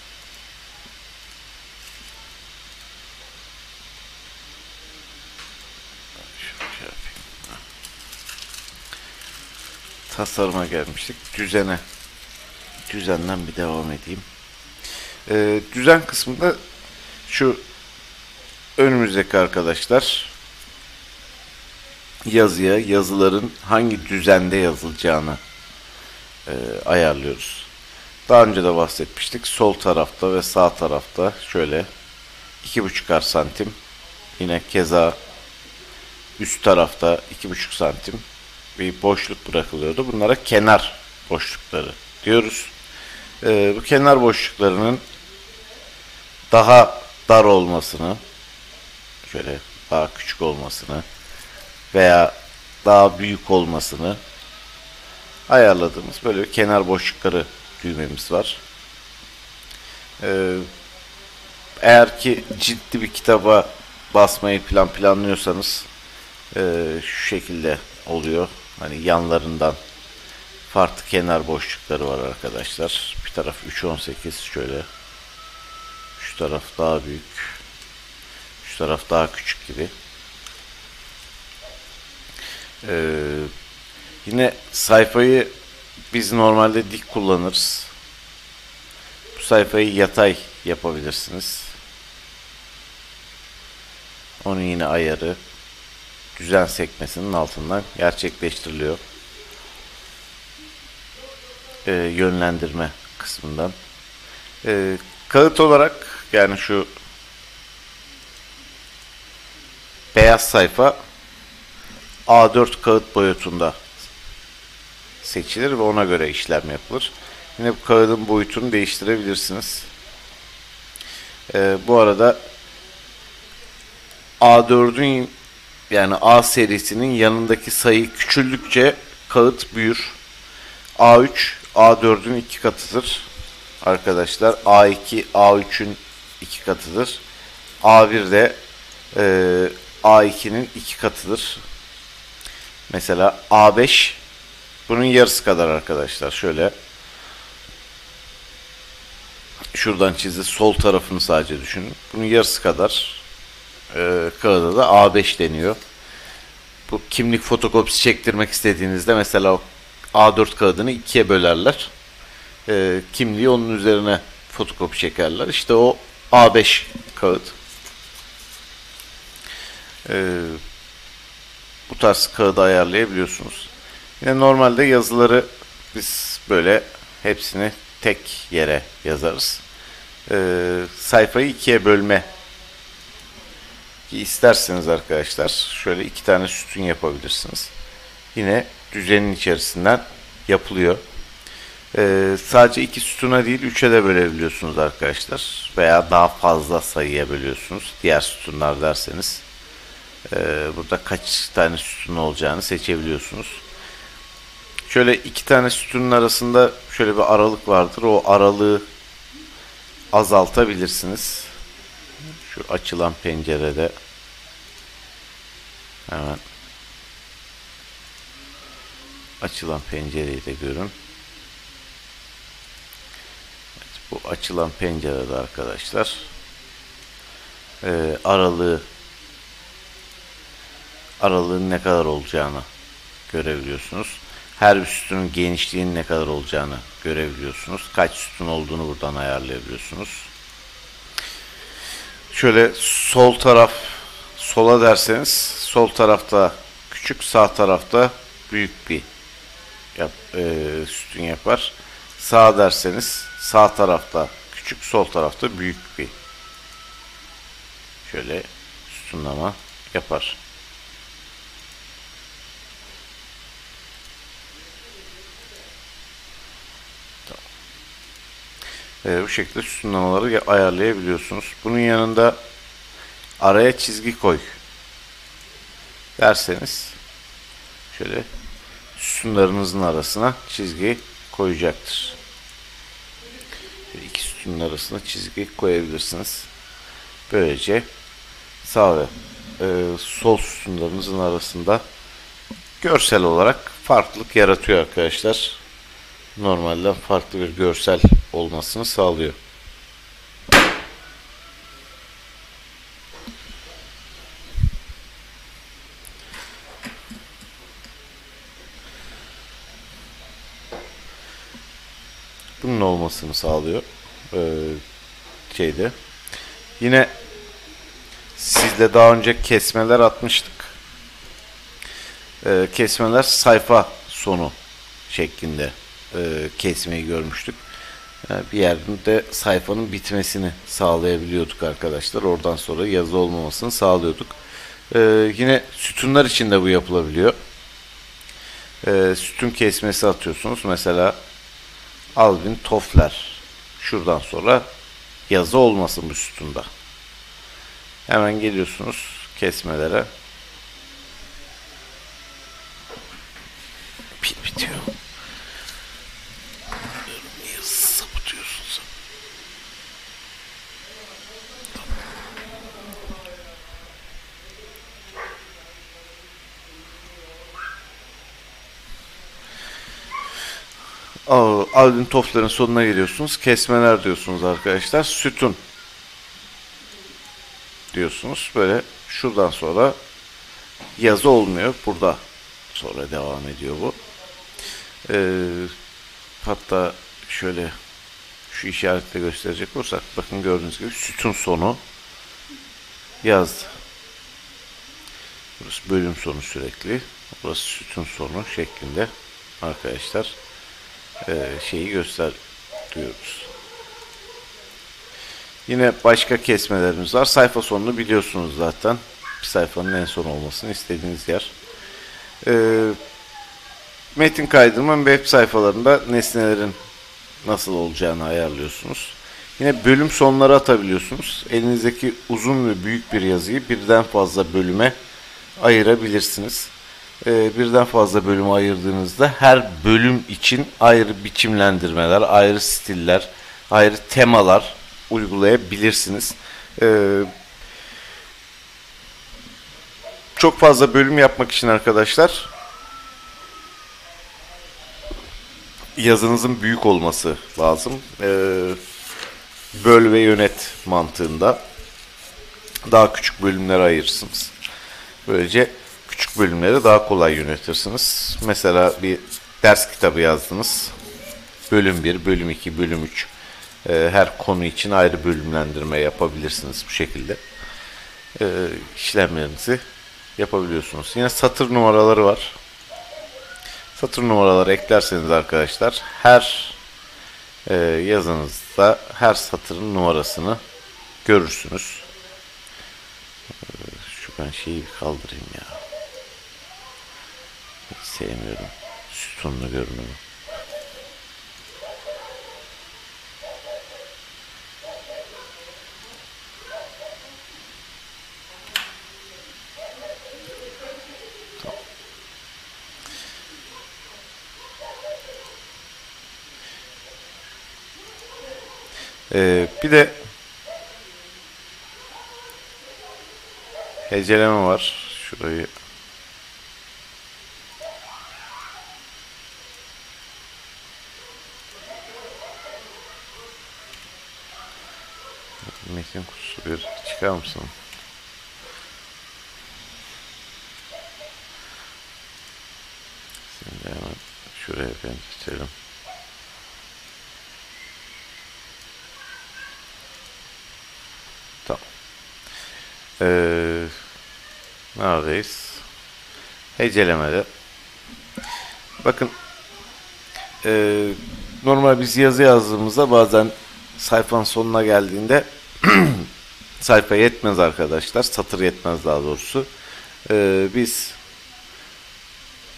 Tasarıma gelmiştik. Düzenden bir devam edeyim. Düzen kısmında şu önümüzdeki arkadaşlar yazıların hangi düzende yazılacağını ayarlıyoruz. Daha önce de bahsetmiştik. Sol tarafta ve sağ tarafta şöyle 2,5'ar santim. Yine keza üst tarafta 2,5 santim bir boşluk bırakılıyordu. Bunlara kenar boşlukları diyoruz. Bu kenar boşluklarının daha dar olmasını, şöyle daha küçük olmasını veya daha büyük olmasını ayarladığımız böyle bir kenar boşlukları düğmemiz var. Eğer ki ciddi bir kitaba basmayı planlıyorsanız şu şekilde oluyor. Hani yanlarından farklı kenar boşlukları var arkadaşlar. Bir taraf 3,18 şöyle. Şu taraf daha büyük. Şu taraf daha küçük gibi. Yine sayfayı biz normalde dik kullanırız. Bu sayfayı yatay yapabilirsiniz. Onun yine ayarı düzen sekmesinin altından gerçekleştiriliyor. Yönlendirme kısmından. Kağıt olarak yani şu beyaz sayfa A4 kağıt boyutunda seçilir ve ona göre işlem yapılır. Yine bu kağıdın boyutunu değiştirebilirsiniz. Bu arada A4'ün yani A serisinin yanındaki sayı küçüldükçe kağıt büyür. A3 A4'ün 2 katıdır. Arkadaşlar A2 A3'ün 2 katıdır. A1 de A2'nin 2 katıdır. Mesela A5 bunun yarısı kadar arkadaşlar. Şöyle şuradan çizdi. Sol tarafını sadece düşünün. Bunun yarısı kadar kağıda da A5 deniyor. Bu kimlik fotokopisi çektirmek istediğinizde mesela o A4 kağıdını ikiye bölerler. Kimliği onun üzerine fotokopi çekerler. İşte o A5 kağıt. Bu tarz kağıdı ayarlayabiliyorsunuz. Yine normalde yazıları biz böyle hepsini tek yere yazarız. Sayfayı ikiye bölme isterseniz arkadaşlar şöyle 2 tane sütun yapabilirsiniz. Yine düzenin içerisinden yapılıyor. Sadece 2 sütuna değil 3'e de bölebiliyorsunuz arkadaşlar. Veya daha fazla sayıya bölüyorsunuz. Diğer sütunlar derseniz. Burada kaç tane sütun olacağını seçebiliyorsunuz. Şöyle 2 tane sütunun arasında şöyle bir aralık vardır. O aralığı azaltabilirsiniz. Şu açılan pencerede hemen açılan pencereyi de görün. Evet, bu açılan pencerede arkadaşlar aralığın ne kadar olacağını görebiliyorsunuz. Her bir sütunun genişliğinin ne kadar olacağını görebiliyorsunuz. Kaç sütun olduğunu buradan ayarlayabiliyorsunuz. Şöyle sola derseniz sol tarafta küçük, sağ tarafta büyük bir sütun yapar. Sağ derseniz sağ tarafta küçük, sol tarafta büyük bir şöyle sütunlama yapar. Bu şekilde sütunlamaları ayarlayabiliyorsunuz. Bunun yanında araya çizgi koy derseniz şöyle sütunlarınızın arasına çizgi koyacaktır. İki sütunun arasına çizgi koyabilirsiniz. Böylece sağ ve sol sütunlarınızın arasında görsel olarak farklılık yaratıyor arkadaşlar. Normalden farklı bir görsel olmasını sağlıyor. Bunun olmasını sağlıyor. Şeyde. Yine sizle daha önce kesmeler atmıştık. Kesmeler sayfa sonu şeklinde kesmeyi görmüştük. Bir yerde sayfanın bitmesini sağlayabiliyorduk arkadaşlar. Oradan sonra yazı olmamasını sağlıyorduk. Yine sütunlar için de bu yapılabiliyor. Sütun kesmesi atıyorsunuz. Mesela Alvin Toffler. Şuradan sonra yazı olmasın bu sütunda. Hemen geliyorsunuz kesmelere. Pil bitiyor. Niye sapıtıyorsun sen? Alvin Toffler'ın sonuna geliyorsunuz. Kesmeler diyorsunuz arkadaşlar. Sütun diyorsunuz. Böyle şuradan sonra yazı olmuyor. Burada sonra devam ediyor bu. Hatta şöyle şu işaretle gösterecek olursak bakın gördüğünüz gibi sütun sonu yazdı. Burası bölüm sonu sürekli. Burası sütun sonu şeklinde arkadaşlar şeyi gösteriyoruz. Yine başka kesmelerimiz var. Sayfa sonunu biliyorsunuz zaten. Bir sayfanın en son olmasını istediğiniz yer. Metin kaydırma web sayfalarında nesnelerin nasıl olacağını ayarlıyorsunuz. Yine bölüm sonları atabiliyorsunuz. Elinizdeki uzun ve büyük bir yazıyı birden fazla bölüme ayırabilirsiniz. Birden fazla bölüme ayırdığınızda her bölüm için ayrı biçimlendirmeler, ayrı stiller, ayrı temalar uygulayabilirsiniz. Çok fazla bölüm yapmak için arkadaşlar yazınızın büyük olması lazım. Böl ve yönet mantığında daha küçük bölümlere ayırırsınız. Böylece küçük bölümleri daha kolay yönetirsiniz. Mesela bir ders kitabı yazdınız. Bölüm 1, bölüm 2, bölüm 3. Her konu için ayrı bölümlendirme yapabilirsiniz bu şekilde. İşlemlerinizi yapabiliyorsunuz. Yine satır numaraları var. Satır numaraları eklerseniz arkadaşlar her yazınızda her satırın numarasını görürsünüz. Şu ben şeyi bir kaldırayım ya. Hiç sevmiyorum sütunlu görünümü. Bir de heceleme var. Şurayı metin kutusu bir çıkar mısın? Şimdi hemen şuraya benzetelim. Tamam. Neredeyiz? Hecelemede. Bakın normal biz yazı yazdığımızda bazen sayfanın sonuna geldiğinde sayfa yetmez arkadaşlar. Satır yetmez daha doğrusu.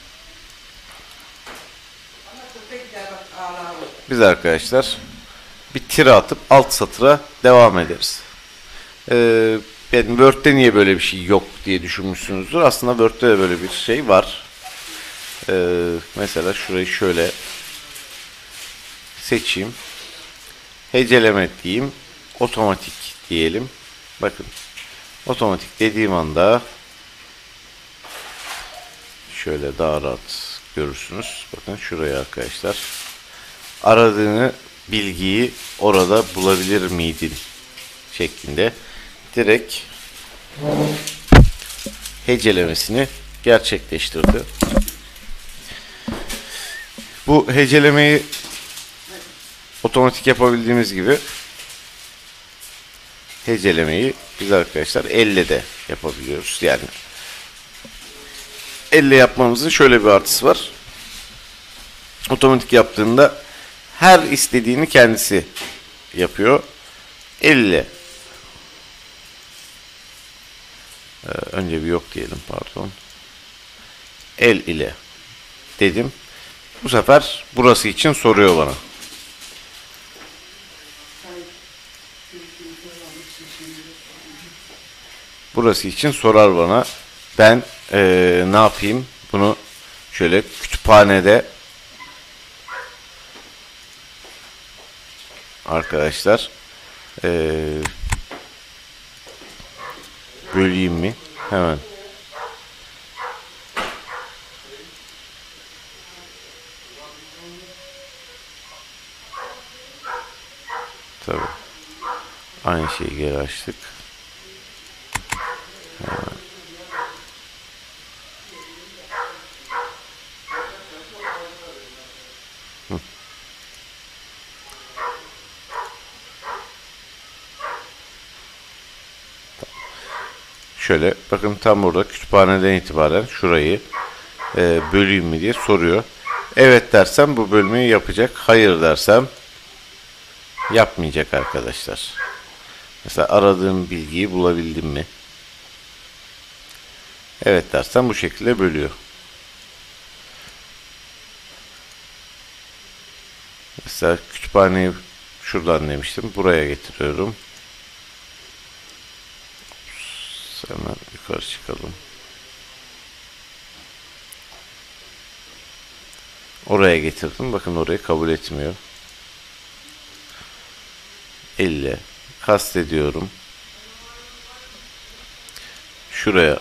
Biz arkadaşlar bir tire atıp alt satıra devam ederiz. Yani Word'de niye böyle bir şey yok diye düşünmüşsünüzdür. Aslında Word'de de böyle bir şey var. Mesela şurayı şöyle seçeyim. Heceleme diyeyim. Otomatik diyelim. Bakın. Otomatik dediğim anda şöyle daha rahat görürsünüz. Bakın şuraya arkadaşlar. Aradığını bilgiyi orada bulabilir miydin? Şeklinde direkt hecelemesini gerçekleştirdi. Bu hecelemeyi otomatik yapabildiğimiz gibi hecelemeyi biz arkadaşlar elle de yapabiliyoruz. Yani elle yapmamızın şöyle bir artısı var. Otomatik yaptığında her istediğini kendisi yapıyor. Elle önce bir yok diyelim, pardon. El ile dedim. Bu sefer burası için soruyor bana. Burası için sorar bana. Ben ne yapayım? Bunu şöyle kütüphanede arkadaşlar böleyim mi? Hemen. Tabii. Aynı şeyi geri açtık. Hemen. Şöyle bakın, tam burada kütüphaneden itibaren şurayı böleyim mi diye soruyor. Evet dersem bu bölmeyi yapacak. Hayır dersem yapmayacak arkadaşlar. Mesela aradığım bilgiyi bulabildim mi? Evet dersem bu şekilde bölüyor. Mesela kütüphaneyi şuradan demiştim. Buraya getiriyorum. Hemen yukarı çıkalım. Oraya getirdim. Bakın orayı kabul etmiyor. Elle kastediyorum. Şuraya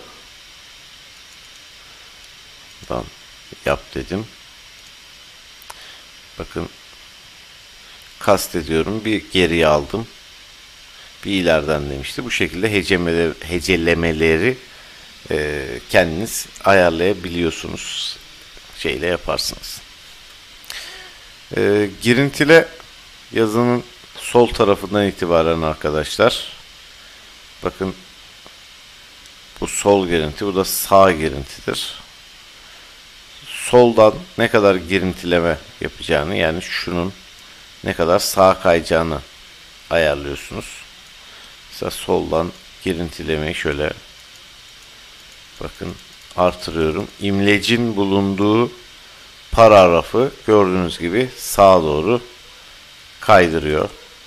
yap dedim. Bakın kastediyorum. Bir geriye aldım. Bir ileriden demişti. Bu şekilde hecelemeleri kendiniz ayarlayabiliyorsunuz. Şeyle yaparsınız. Girintile yazının sol tarafından itibaren arkadaşlar. Bakın bu sol girinti, bu da sağ girintidir. Soldan ne kadar girintileme yapacağını, yani şunun ne kadar sağa kayacağını ayarlıyorsunuz. Mesela soldan girintilemeyi şöyle bakın artırıyorum. İmlecin bulunduğu paragrafı gördüğünüz gibi sağa doğru kaydırıyor.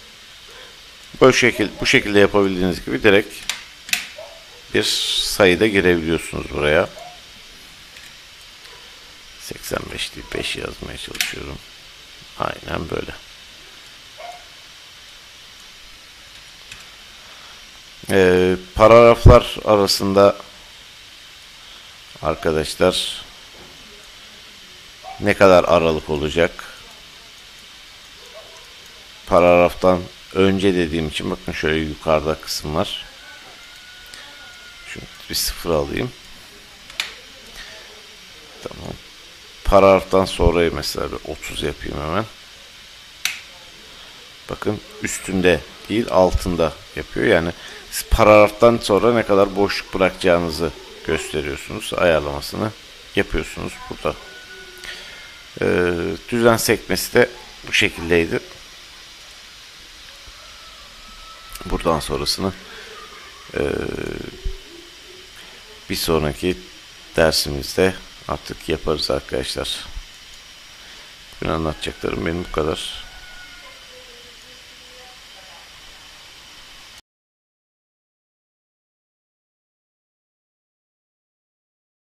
Bu şekilde yapabildiğiniz gibi direkt bir sayıda girebiliyorsunuz buraya. 85 değil 5 yazmaya çalışıyorum. Aynen böyle. Paragraflar arasında arkadaşlar ne kadar aralık olacak? Paragraftan önce dediğim için bakın şöyle yukarıda kısım var. Şunu bir sıfır alayım. Tamam. Paragraftan sonra mesela 30 yapayım hemen. Bakın üstünde değil altında yapıyor. Yani paragraftan sonra ne kadar boşluk bırakacağınızı gösteriyorsunuz. Ayarlamasını yapıyorsunuz burada. Düzen sekmesi de bu şekildeydi. Buradan sonrasını bir sonraki dersimizde artık yaparız arkadaşlar. Bugün anlatacaklarım benim bu kadar.